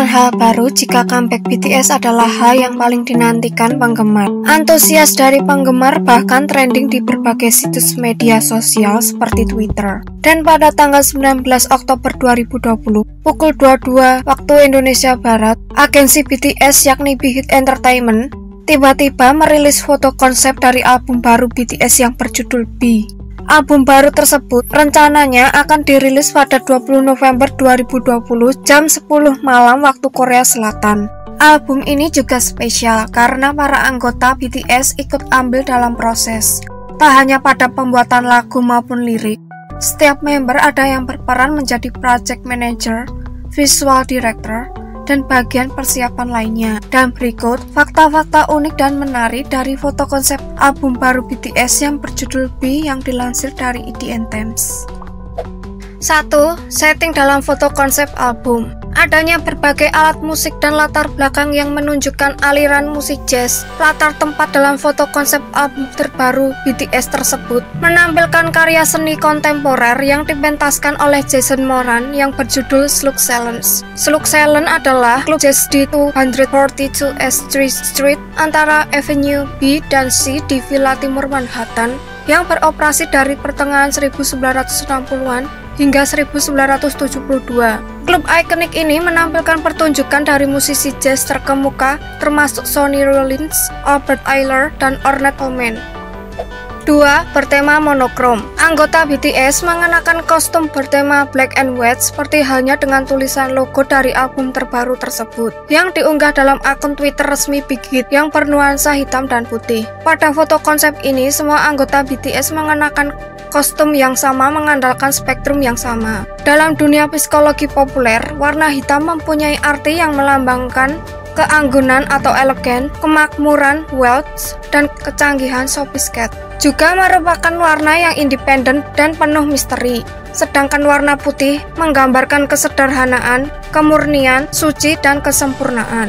Bukan hal baru jika comeback BTS adalah hal yang paling dinantikan penggemar. Antusias dari penggemar bahkan trending di berbagai situs media sosial seperti Twitter. Dan pada tanggal 19 Oktober 2020, pukul 22 waktu Indonesia Barat, agensi BTS yakni Big Hit Entertainment tiba-tiba merilis foto konsep dari album baru BTS yang berjudul B. Album baru tersebut rencananya akan dirilis pada 20 November 2020 jam 10 malam waktu Korea Selatan. Album ini juga spesial karena para anggota BTS ikut ambil dalam proses. Tak hanya pada pembuatan lagu maupun lirik, setiap member ada yang berperan menjadi project manager, visual director, dan bagian persiapan lainnya. Dan berikut fakta-fakta unik dan menarik dari foto konsep album baru BTS yang berjudul B yang dilansir dari Times. 1. Setting dalam foto konsep album. Adanya berbagai alat musik dan latar belakang yang menunjukkan aliran musik jazz. Latar tempat dalam foto konsep album terbaru BTS tersebut menampilkan karya seni kontemporer yang dipentaskan oleh Jason Moran yang berjudul Slug Silence. Slug Silence adalah klub jazz di 242 Street antara Avenue B dan C di Villa Timur Manhattan yang beroperasi dari pertengahan 1960-an hingga 1972. Klub ikonik ini menampilkan pertunjukan dari musisi jazz terkemuka termasuk Sonny Rollins, Albert Ayler, dan Ornette Coleman. 2. Bertema monokrom. Anggota BTS mengenakan kostum bertema black and white seperti halnya dengan tulisan logo dari album terbaru tersebut yang diunggah dalam akun Twitter resmi Big Hit yang bernuansa hitam dan putih. Pada foto konsep ini, semua anggota BTS mengenakan kostum yang sama mengandalkan spektrum yang sama. Dalam dunia psikologi populer, warna hitam mempunyai arti yang melambangkan keanggunan atau elegan, kemakmuran, wealth, dan kecanggihan sophisticated. Juga merupakan warna yang independen dan penuh misteri. Sedangkan warna putih menggambarkan kesederhanaan, kemurnian, suci, dan kesempurnaan.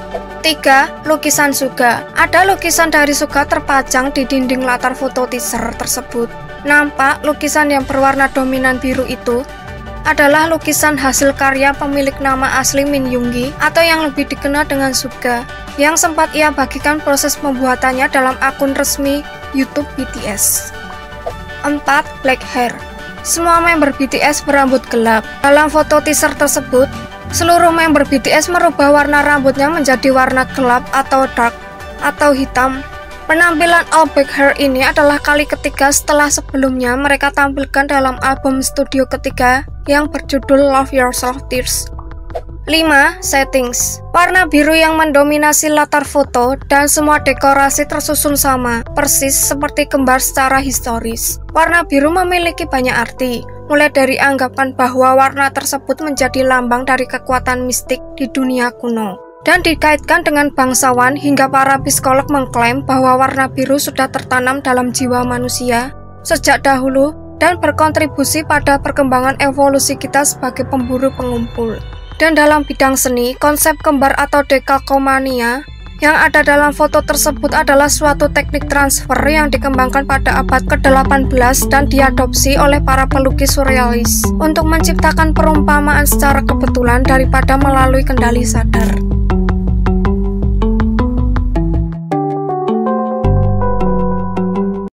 3. Lukisan Suga. Ada lukisan dari Suga terpajang di dinding latar foto teaser tersebut. Nampak lukisan yang berwarna dominan biru itu adalah lukisan hasil karya pemilik nama asli Min Yoongi atau yang lebih dikenal dengan Suga, yang sempat ia bagikan proses pembuatannya dalam akun resmi YouTube BTS. 4. Black hair. Semua member BTS berambut gelap. Dalam foto teaser tersebut, seluruh member BTS merubah warna rambutnya menjadi warna gelap atau dark atau hitam. Penampilan all black hair ini adalah kali ketiga setelah sebelumnya mereka tampilkan dalam album studio ketiga yang berjudul Love Yourself Tears. 5. Settings. Warna biru yang mendominasi latar foto dan semua dekorasi tersusun sama, persis seperti kembar secara historis. Warna biru memiliki banyak arti, mulai dari anggapan bahwa warna tersebut menjadi lambang dari kekuatan mistik di dunia kuno, dan dikaitkan dengan bangsawan hingga para psikolog mengklaim bahwa warna biru sudah tertanam dalam jiwa manusia sejak dahulu dan berkontribusi pada perkembangan evolusi kita sebagai pemburu pengumpul. Dan dalam bidang seni, konsep kembar atau dekalkomania yang ada dalam foto tersebut adalah suatu teknik transfer yang dikembangkan pada abad ke-18 dan diadopsi oleh para pelukis surrealis untuk menciptakan perumpamaan secara kebetulan daripada melalui kendali sadar.